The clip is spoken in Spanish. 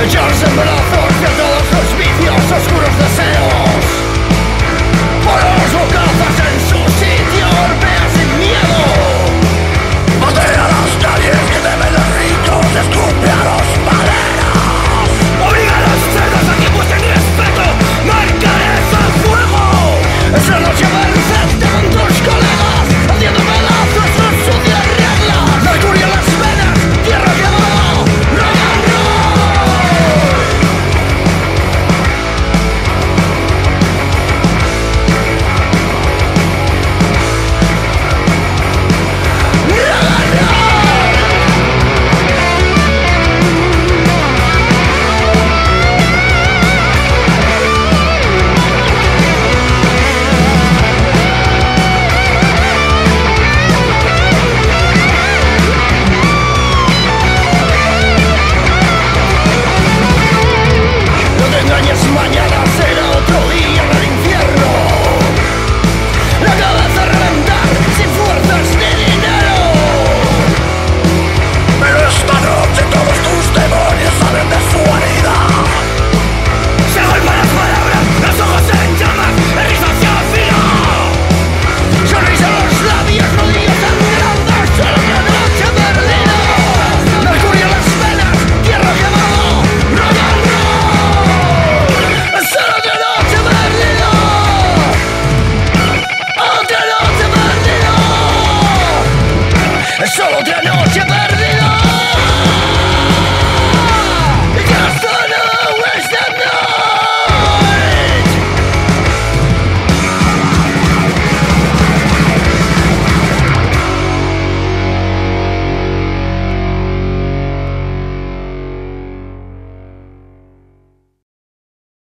Echarse en brazos de todos los vicios, oscuros deseos. Poner los bocazas en su sitio, golpea sin miedo. Batea a las calles que deben los ricos, escupe a los maderas. Obliga a los cerdos a que muestren respeto, marcarés al fuego. Esa noche vencerte con tus colegas, haciendo pedazos sus sucias reglas. Mercurio en las venas, tierra quemada, rock and roll. Mañana será otro día del infierno. La cabeza a reventar sin fuerzas ni dinero. Pero esta noche todos tus demonios salen de su herida. Se golpean las palabras, los ojos en llamas, el rizo hacia el filo. Sonrisa en los labios, rodillas sangrando, solo una noche perdida. Mercurio en las venas, tierra quemada, rock and roll. Solo otra noche perdida. Otra noche perdida. Solo